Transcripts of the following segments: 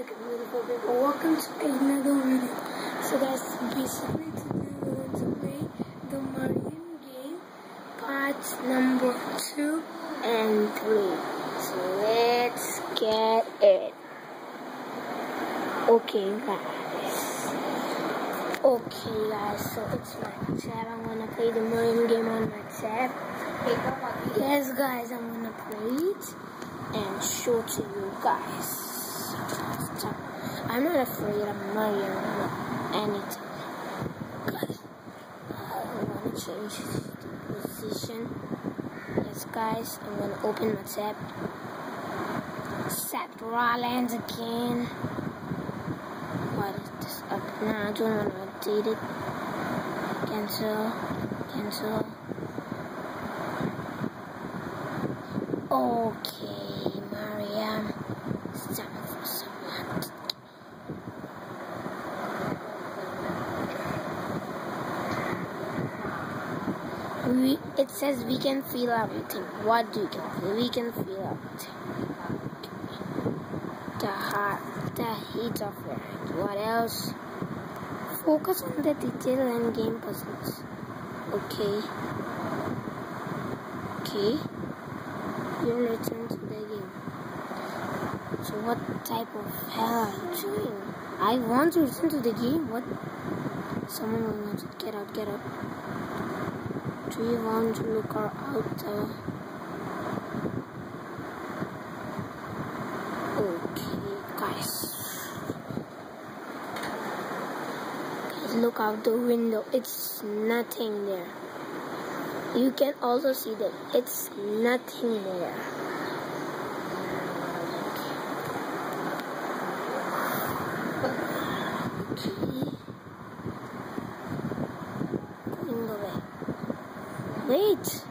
Assalamualaikum beautiful people, welcome to another video. So guys, basically today we're going to play the Mariam game part number 2 and 3. So let's get it. Okay guys, so it's my tab. I'm gonna play the Mariam game on my tab. Yes guys, I'm gonna play it and show to you guys. I'm not afraid of Mariam anything. Guys, I want to change the position. Yes guys, I'm gonna open my tab. Set Rollins again. What is this up? Nah, I don't want to update it. Cancel. Okay, Mariam, it's time for someone. It says we can feel everything. What do you can feel? We can feel everything. The heart, the heat of your hand. What else? Focus on the detail and game puzzles. Okay. You'll return to the game. So what type of hell are you doing? I want to return to the game. What? Someone will not get out. Do you want to look her out? Okay, guys. Look out the window. It's nothing there. You can also see that it's nothing there. Going away. Wait.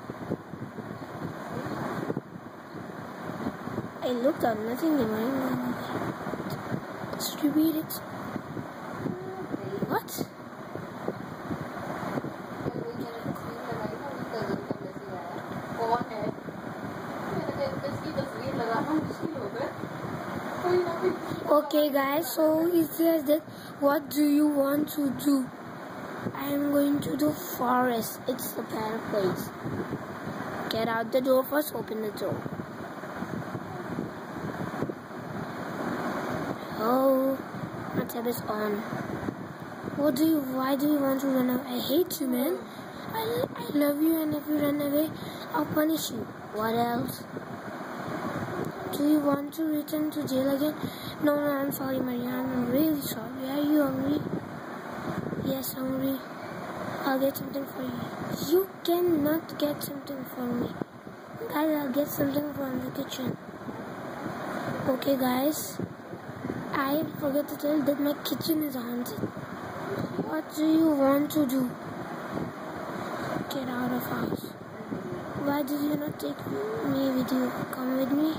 I looked up nothing in my room. Let's repeat it. What? Okay guys, so it says that what do you want to do? I am going to the forest. It's the better place. Get out the door first, open the door. Oh, my tab is on. Why do you want to run away? I hate you, man. I love you, and if you run away, I'll punish you. What else? Do you want to return to jail again? No, I'm sorry, Mariam. I'm really sorry. Are you hungry? Yes, hungry. I'll get something for you. You cannot get something for me. Guys, I'll get something from the kitchen. Okay, guys. I forgot to tell that my kitchen is haunted. What do you want to do? Get out of house. Why did you not take me with you? Come with me.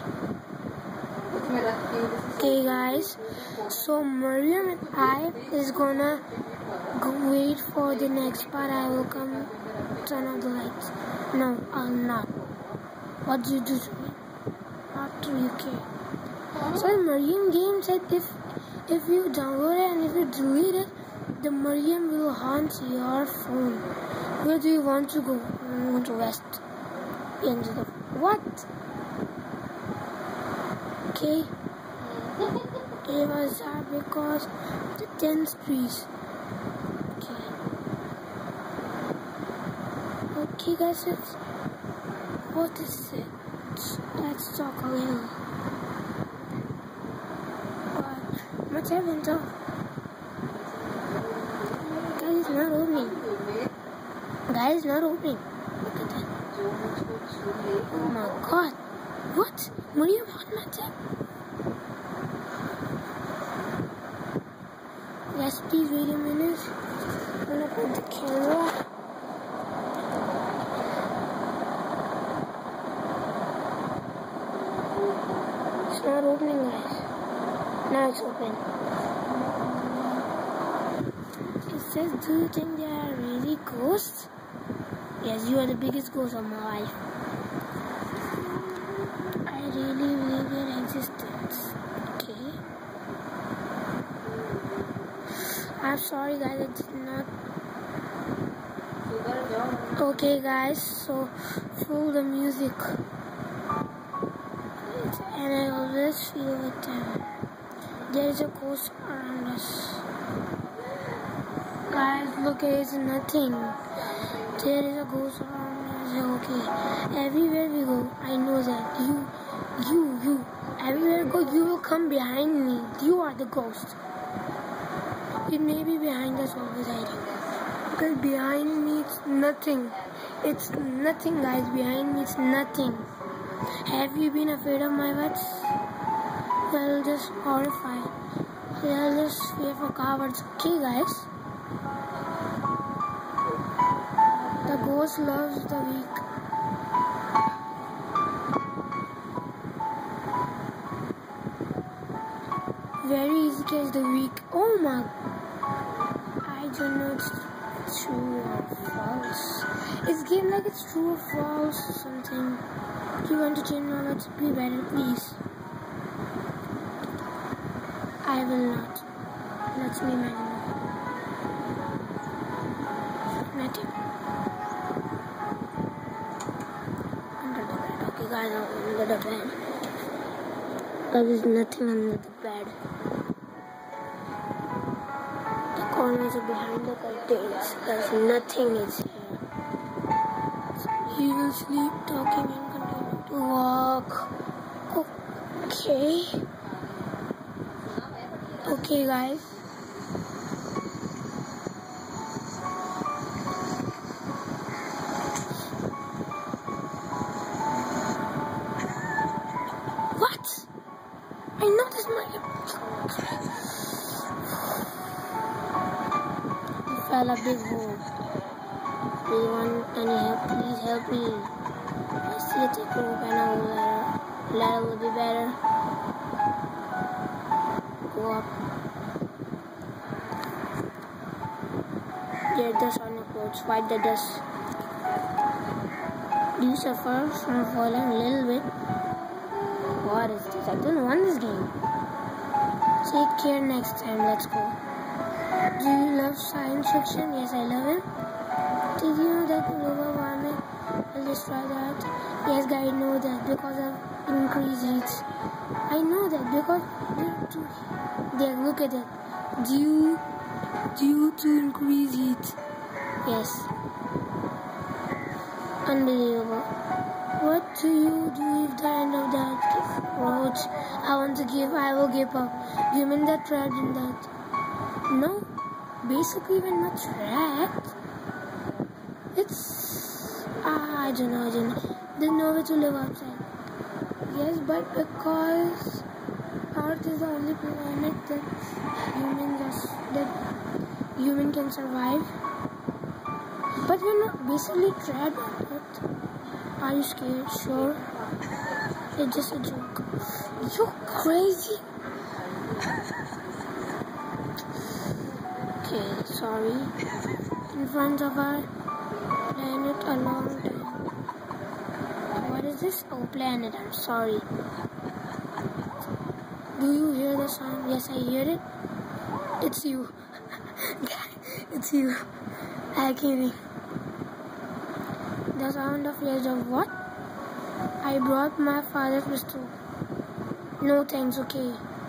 Okay guys, so Mariam and I is gonna wait for the next part. I will come turn on the lights. No, I'll not. What do you do to me? Not to you care. So Mariam game said if you download it and if you delete it, the Mariam will haunt your phone. Where do you want to go? I want to rest. Into the what? Okay. It was because the dense trees. Okay guys, what is it? Let's talk a little. What's happened though? Guys, it's not opening. Guys, it's not opening. Look at that. Oh my god. What? Mariam on my tab. Guys, please wait a minute. I'm gonna put the camera. It's not opening, guys. Now it's open. It says, do you think there are really ghosts? Yes, you are the biggest ghost of my life. I really believe in existence. Okay. I'm sorry guys, I did not. Okay guys, so through the music, and I always feel it. There is a ghost around us. Guys, look, there is nothing. There is a ghost around us. Okay, everywhere we go, I know that you, everywhere we go, you will come behind me. You are the ghost. It may be behind us always, I think. Because behind me it's nothing. It's nothing, guys. Behind me it's nothing. Have you been afraid of my words? Well, just horrified. Well, just fear for cowards. Okay, guys. The ghost loves the weak. Very easy case the weak. Oh my. I don't know it's true or false. It's game like it's true or false or something. Do you want to change my words? Be better, please. I will not. Let's be man. Nothing. Under the bed. Okay guys, I'm under the bed. There is nothing under the bed. The corners are behind the curtains. There's nothing is here. He will sleep, talking and continue to walk. Okay. Okay guys. What? I noticed my... I fell a big hole. Do you want any help? Please help me. I see a thick rope and a ladder. Ladder will be better. Go up. Get dust on your clothes. Wipe the dust. Do you suffer from falling a little bit? What is this? I don't want this game. Take care next time. Let's go. Do you love science fiction? Yes, I love it. Did you know that global warming will destroy the earth? Yes, guys, I know that because of increased heat. I know that because there, look at it. Due to increased heat. Yes. Unbelievable. What do you do if the end of that road? I will give up. You mean that trapped in that? No. Basically, when we're trapped, it's I don't know. There's nowhere to live outside. Yes, but because Earth is the only planet that human can survive. But we're not basically trapped on Earth. Are you scared? Sure. It's just a joke. You're crazy. Okay, sorry. In front of our planet a long time. What is this? Oh, planet. I'm sorry. Do you hear the sound? Yes, I hear it. It's you. It's you. I kidding. The sound of years of what? I brought my father's pistol. No thanks, okay.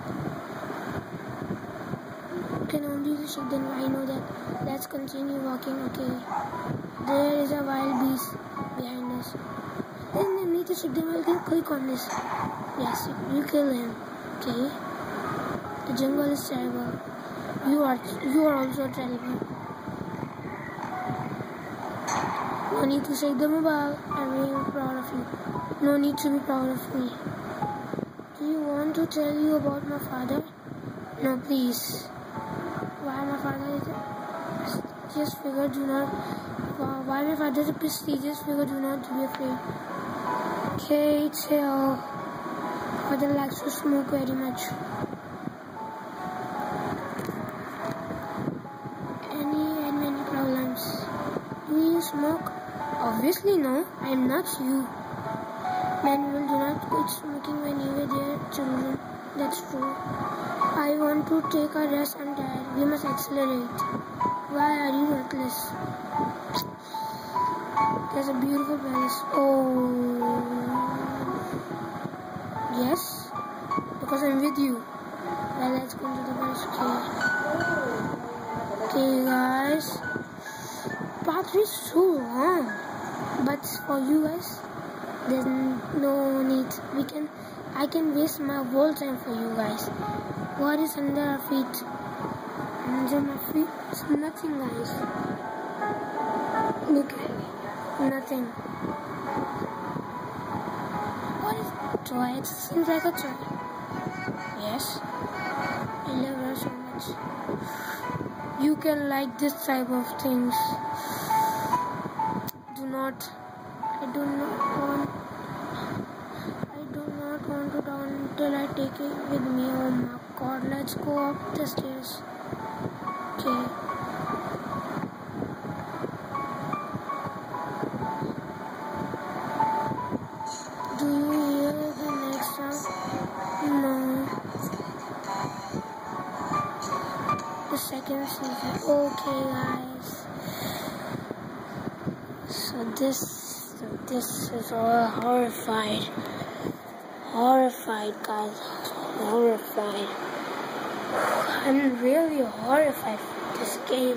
You can only shake them. I know that. Let's continue walking, okay. There is a wild beast behind us. Then we need to shake them. I'll click on this. Yes, you kill him. Okay. The jungle is terrible. You are also terrible. No need to shake them about. I'm really proud of you. No need to be proud of me. Do you want to tell you about my father? No, please. Why my father is a prestigious figure? Do not. Why my father is a prestigious figure? Do not be afraid. Okay, chill. Father likes to smoke very much. Any problems? Do you smoke? Obviously no. I am not you. Men will do not quit smoking when you were their children. That's true. I want to take a rest. I'm tired. We must accelerate. Why are you reckless? There's a beautiful palace. Oh, yes, because I'm with you. Well, let's go into the palace. Okay, guys. Part 3 is so long, but for you guys, there's no need. I can waste my whole time for you guys. What is under our feet? Under my feet, it's nothing, guys. Look at it. Nothing. What is a toy? It seems like a toy. Yes. I love her so much. You can like this type of things. I do not want to down until I take it with me. Oh my god, let's go up the stairs. Okay. Do you hear the next sound? No. The second season. Okay, guys. So this is all horrified, guys. Horrified. I'm really horrified with this game.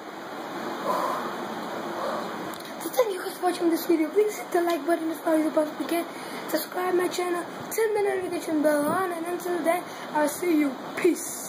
So thank you guys for watching this video. Please hit the like button as far as you possibly can. Subscribe my channel, turn the notification bell on, and until then, I'll see you. Peace.